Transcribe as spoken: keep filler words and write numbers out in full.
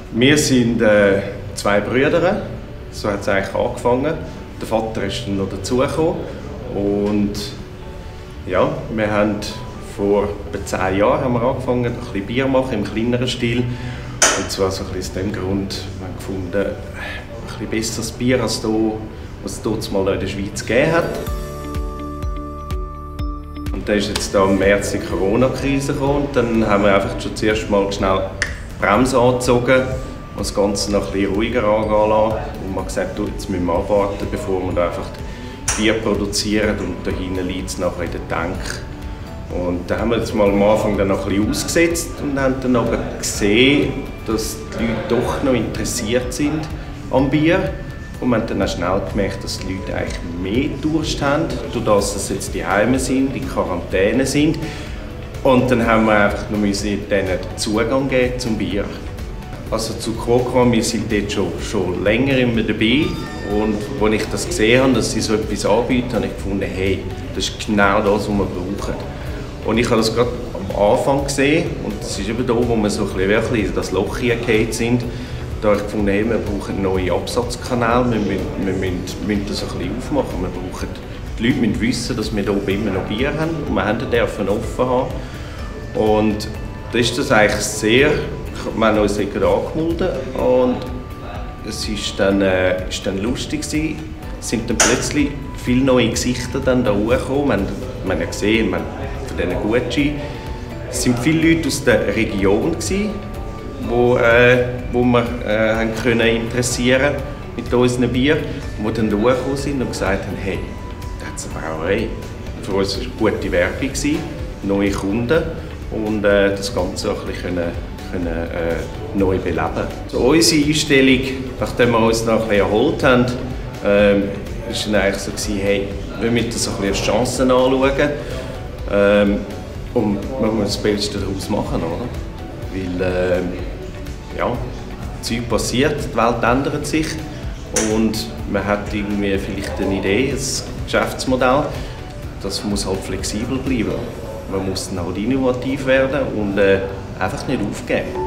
Wir sind äh, zwei Brüder, so hat es eigentlich angefangen. Der Vater ist dann noch dazugekommen und ja, wir haben vor etwa zehn Jahren haben wir angefangen, ein bisschen Bier zu machen im kleineren Stil. Und zwar so ein bisschen aus dem Grund, wir haben gefunden, ein bisschen besseres Bier als das, was es dort mal in der Schweiz gegeben hat. Und dann ist jetzt da im März die Corona-Krise gekommen und dann haben wir einfach schon zuerst mal schnell die Bremse angezogen und das Ganze noch ein bisschen ruhiger angehen lassen. Und man hat gesagt, jetzt müssen wir abwarten, bevor wir da einfach Bier produzieren und da hinten liegt es nachher in den Tank. Und da haben wir jetzt mal am Anfang dann noch ein bisschen ausgesetzt und haben dann aber gesehen, dass die Leute doch noch interessiert sind am Bier. Und wir haben dann auch schnell gemerkt, dass die Leute eigentlich mehr Durst haben, dadurch, dass sie jetzt die Heime sind, die Quarantäne sind. Und dann haben wir einfach noch denen den Zugang geben zum Bier. Also zu Crocron, wir sind dort schon, schon länger immer dabei. Und als ich das gesehen habe, dass sie so etwas anbieten, habe ich gefunden, hey, das ist genau das, was wir brauchen. Und ich habe das gerade am Anfang gesehen und das ist eben da, wo wir so ein bisschen wirklich in das Loch hineingefallen sind. Da habe ich gefunden, hey, wir brauchen neue Absatzkanäle, wir, müssen, wir müssen, müssen das ein bisschen aufmachen. Wir brauchen, die Leute müssen wissen, dass wir hier oben immer noch Bier haben und wir haben dürfen offen haben. Und da ist das eigentlich sehr, wir haben uns gerade angemeldet und es ist dann, äh, ist dann lustig gewesen. Es sind dann plötzlich viele neue Gesichter dann da hochgekommen. Wir haben, wir haben ja gesehen, wir haben von diesen Gucci, es sind viele Leute aus der Region gewesen, wo, äh, wo wir äh, haben können interessieren mit unseren Bier, die dann da hochgekommen sind und gesagt haben, hey, da hat es eine Brauerei. Für uns war es eine gute Werbung, neue Kunden und äh, das Ganze auch ein bisschen können, können, äh, neu beleben. So, unsere Einstellung, nachdem wir uns noch ein bisschen erholt haben, ähm, war dann eigentlich so, hey, wir müssen das ein bisschen als Chancen anschauen ähm, und wir müssen das Beste daraus machen, oder? Weil, äh, ja, Zeug passiert, die Welt ändert sich und man hat irgendwie vielleicht eine Idee, ein Geschäftsmodell, das muss halt flexibel bleiben. Man muss dann halt innovativ werden und äh, einfach nicht aufgeben.